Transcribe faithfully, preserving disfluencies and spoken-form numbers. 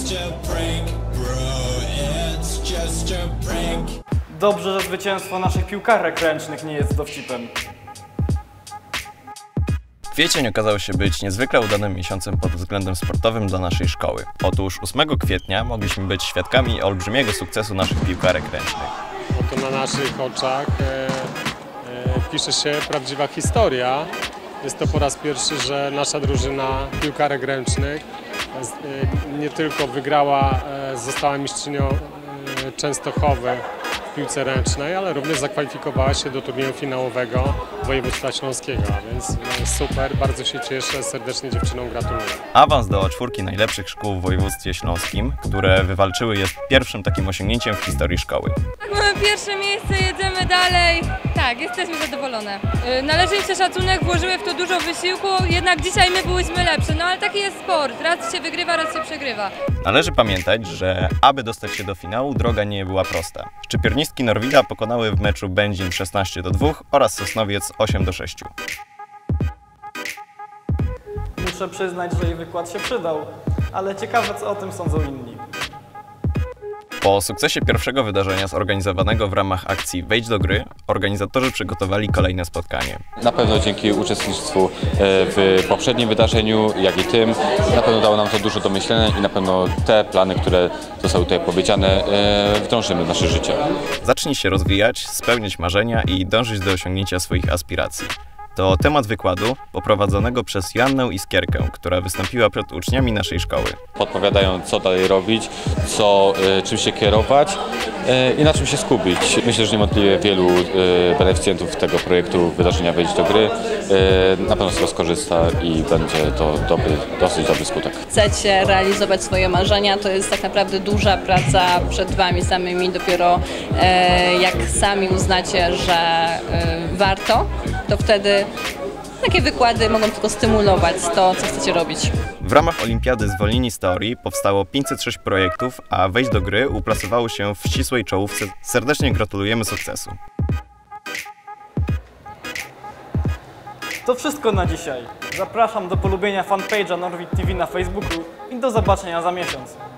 Dobrze, że zwycięstwo naszych piłkarek ręcznych nie jest dowcipem. Kwiecień okazał się być niezwykle udanym miesiącem pod względem sportowym dla naszej szkoły. Otóż ósmego kwietnia mogliśmy być świadkami olbrzymiego sukcesu naszych piłkarek ręcznych. Oto na naszych oczach e, e, pisze się prawdziwa historia. Jest to po raz pierwszy, że nasza drużyna piłkarek ręcznych e, nie tylko wygrała, e, została mistrzynią e, Częstochowy w piłce ręcznej, ale również zakwalifikowała się do turnieju finałowego województwa śląskiego, a więc e, super, bardzo się cieszę, serdecznie dziewczynom gratuluję. Awans do czwórki najlepszych szkół w województwie śląskim, które wywalczyły, jest pierwszym takim osiągnięciem w historii szkoły. Tak, mamy pierwsze miejsce, jedziemy dalej. Tak, jesteśmy zadowolone. Należy im się szacunek, włożyły w to dużo wysiłku, jednak dzisiaj my byłyśmy lepsze, no ale taki jest sport, raz się wygrywa, raz się przegrywa. Należy pamiętać, że aby dostać się do finału, droga nie była prosta. Szczypiornistki Norwida pokonały w meczu Będzin szesnaście do dwóch oraz Sosnowiec osiem do sześciu. Muszę przyznać, że jej wykład się przydał, ale ciekawe, co o tym sądzą inni. Po sukcesie pierwszego wydarzenia zorganizowanego w ramach akcji Wejdź do gry, organizatorzy przygotowali kolejne spotkanie. Na pewno dzięki uczestnictwu w poprzednim wydarzeniu, jak i tym, na pewno dało nam to dużo do myślenia i na pewno te plany, które zostały tutaj powiedziane, wdrążymy w nasze życie. Zacznij się rozwijać, spełniać marzenia i dążyć do osiągnięcia swoich aspiracji. To temat wykładu poprowadzonego przez Joannę Iskierkę, która wystąpiła przed uczniami naszej szkoły. Podpowiadają, co dalej robić, co, y, czym się kierować y, i na czym się skupić. Myślę, że niewątpliwie wielu y, beneficjentów tego projektu wydarzenia Wejdź do gry y, na pewno z tego skorzysta i będzie to dobry, dosyć dobry skutek. Chcecie realizować swoje marzenia, to jest tak naprawdę duża praca przed Wami samymi. Dopiero e, jak sami uznacie, że e, warto, to wtedy takie wykłady mogą tylko stymulować to, co chcecie robić. W ramach Olimpiady Zwolnieni z Teorii powstało pięćset sześć projektów, a Wejdź do gry uplasowało się w ścisłej czołówce. Serdecznie gratulujemy sukcesu. To wszystko na dzisiaj. Zapraszam do polubienia fanpage'a Norwid T V na Facebooku i do zobaczenia za miesiąc.